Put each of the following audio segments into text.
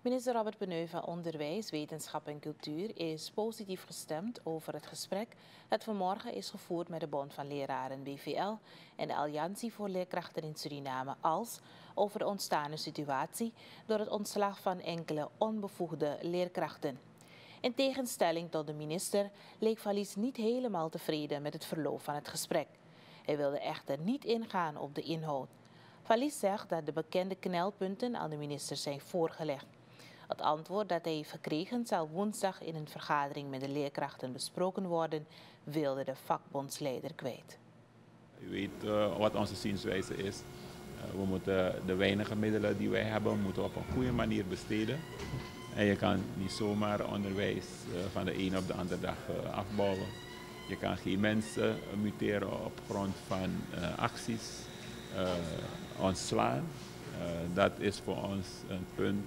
Minister Robert Beneu van Onderwijs, Wetenschap en Cultuur is positief gestemd over het gesprek dat vanmorgen is gevoerd met de Bond van Leraren BVL en de Alliantie voor Leerkrachten in Suriname ALS over de ontstane situatie door het ontslag van enkele onbevoegde leerkrachten. In tegenstelling tot de minister leek Valies niet helemaal tevreden met het verloop van het gesprek. Hij wilde echter niet ingaan op de inhoud. Valies zegt dat de bekende knelpunten aan de minister zijn voorgelegd. Het antwoord dat hij heeft gekregen zal woensdag in een vergadering met de leerkrachten besproken worden, wilde de vakbondsleider kwijt. U weet wat onze zienswijze is. We moeten de weinige middelen die wij hebben, moeten op een goede manier besteden. En je kan niet zomaar onderwijs van de een op de andere dag afbouwen. Je kan geen mensen muteren op grond van acties, ontslaan. Dat is voor ons een punt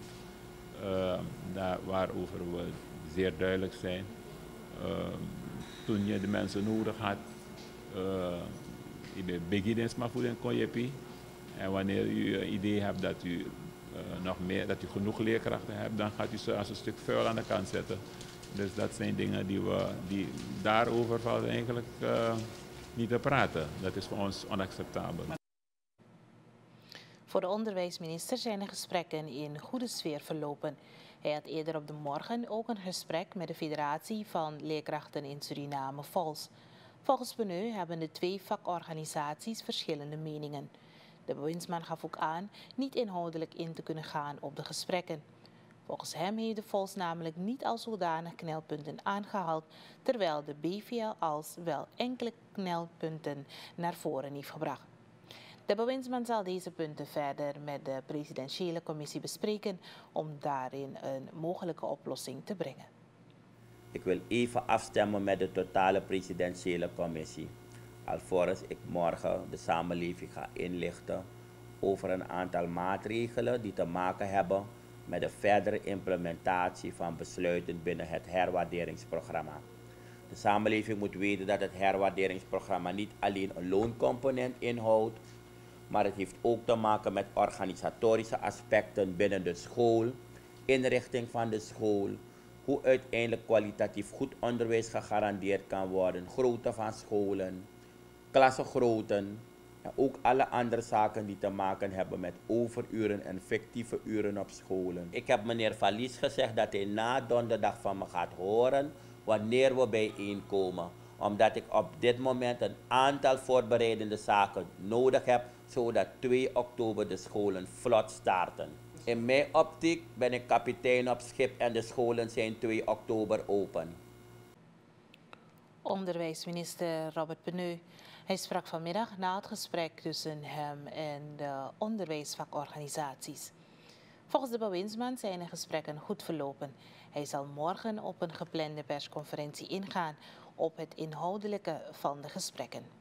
waarover we zeer duidelijk zijn. Toen je de mensen nodig had, je begint maar voor een konjepi. En wanneer u een idee hebt dat u dat u genoeg leerkrachten hebt, dan gaat u ze als een stuk vuil aan de kant zetten. Dus dat zijn dingen die daarover valt eigenlijk niet te praten. Dat is voor ons onacceptabel. Voor de onderwijsminister zijn de gesprekken in goede sfeer verlopen. Hij had eerder op de morgen ook een gesprek met de Federatie van Leerkrachten in Suriname VOLS. Volgens Beneu hebben de twee vakorganisaties verschillende meningen. De bewindsman gaf ook aan niet inhoudelijk in te kunnen gaan op de gesprekken. Volgens hem heeft de VOLS namelijk niet als zodanig knelpunten aangehaald, terwijl de BVL als wel enkele knelpunten naar voren heeft gebracht. De bewindsman zal deze punten verder met de presidentiële commissie bespreken om daarin een mogelijke oplossing te brengen. Ik wil even afstemmen met de totale presidentiële commissie, alvorens ik morgen de samenleving ga inlichten over een aantal maatregelen die te maken hebben met de verdere implementatie van besluiten binnen het herwaarderingsprogramma. De samenleving moet weten dat het herwaarderingsprogramma niet alleen een looncomponent inhoudt, maar het heeft ook te maken met organisatorische aspecten binnen de school, inrichting van de school, hoe uiteindelijk kwalitatief goed onderwijs gegarandeerd kan worden, grootte van scholen, klassengrootten en ook alle andere zaken die te maken hebben met overuren en fictieve uren op scholen. Ik heb meneer Valies gezegd dat hij na donderdag van me gaat horen wanneer we bijeenkomen, omdat ik op dit moment een aantal voorbereidende zaken nodig heb, zodat 2 oktober de scholen vlot starten. In mijn optiek ben ik kapitein op schip en de scholen zijn 2 oktober open. Onderwijsminister Robert Beneu. Hij sprak vanmiddag na het gesprek tussen hem en de onderwijsvakorganisaties. Volgens de bewindsman zijn de gesprekken goed verlopen. Hij zal morgen op een geplande persconferentie ingaan op het inhoudelijke van de gesprekken.